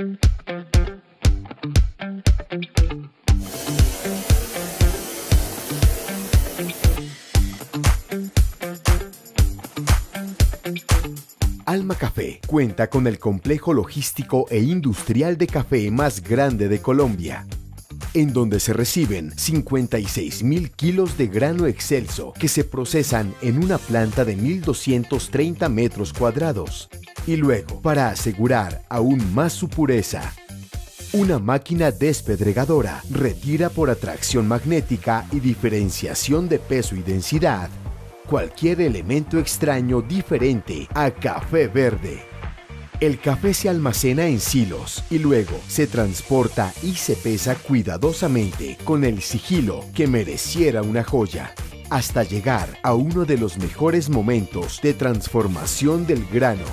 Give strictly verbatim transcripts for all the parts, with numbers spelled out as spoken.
Alma Café cuenta con el complejo logístico e industrial de café más grande de Colombia, en donde se reciben cincuenta y seis mil kilos de grano excelso que se procesan en una planta de mil doscientos treinta metros cuadrados. Y luego, para asegurar aún más su pureza, una máquina despedregadora retira por atracción magnética y diferenciación de peso y densidad cualquier elemento extraño diferente a café verde. El café se almacena en silos y luego se transporta y se pesa cuidadosamente con el sigilo que mereciera una joya, hasta llegar a uno de los mejores momentos de transformación del grano: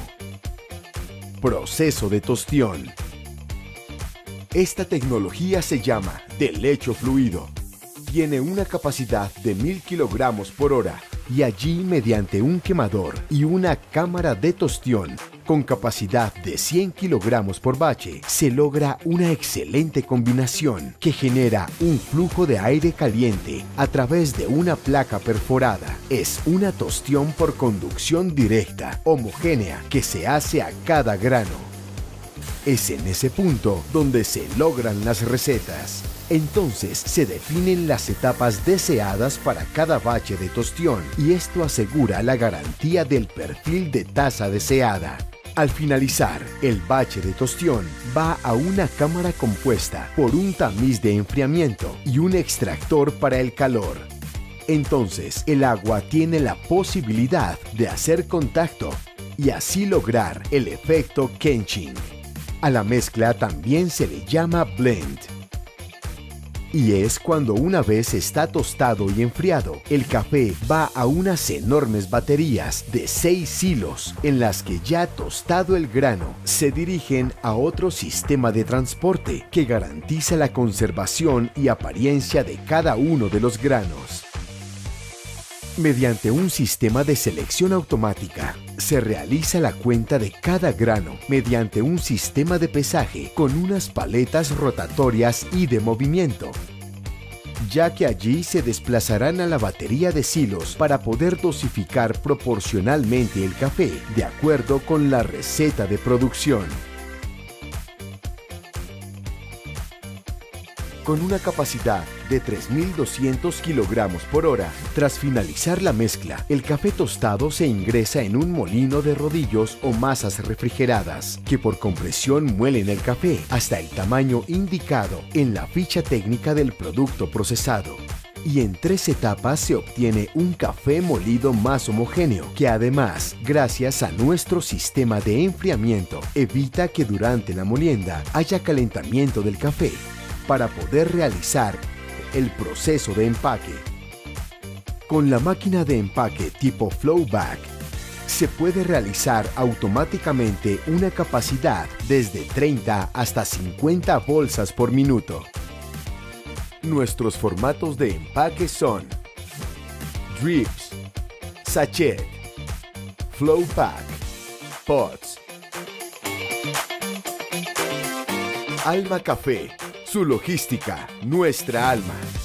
proceso de tostión. Esta tecnología se llama delecho fluido. Tiene una capacidad de mil kilogramos por hora y allí, mediante un quemador y una cámara de tostión con capacidad de cien kilogramos por bache, se logra una excelente combinación que genera un flujo de aire caliente a través de una placa perforada. Es una tostión por conducción directa, homogénea, que se hace a cada grano. Es en ese punto donde se logran las recetas. Entonces se definen las etapas deseadas para cada bache de tostión y esto asegura la garantía del perfil de taza deseada. Al finalizar, el bache de tostión va a una cámara compuesta por un tamiz de enfriamiento y un extractor para el calor. Entonces, el agua tiene la posibilidad de hacer contacto y así lograr el efecto quenching. A la mezcla también se le llama blend. Y es cuando una vez está tostado y enfriado, el café va a unas enormes baterías de seis silos en las que ya tostado el grano se dirigen a otro sistema de transporte que garantiza la conservación y apariencia de cada uno de los granos. Mediante un sistema de selección automática, se realiza la cuenta de cada grano mediante un sistema de pesaje con unas paletas rotatorias y de movimiento, ya que allí se desplazarán a la batería de silos para poder dosificar proporcionalmente el café de acuerdo con la receta de producción. Con una capacidad de tres mil doscientos kilogramos por hora, tras finalizar la mezcla, el café tostado se ingresa en un molino de rodillos o masas refrigeradas, que por compresión muelen el café hasta el tamaño indicado en la ficha técnica del producto procesado. Y en tres etapas se obtiene un café molido más homogéneo, que además, gracias a nuestro sistema de enfriamiento, evita que durante la molienda haya calentamiento del café, para poder realizar el proceso de empaque. Con la máquina de empaque tipo Flowback, se puede realizar automáticamente una capacidad desde treinta hasta cincuenta bolsas por minuto. Nuestros formatos de empaque son drips, sachet, Flowpack, pods. Alma Café. Su logística, nuestra alma.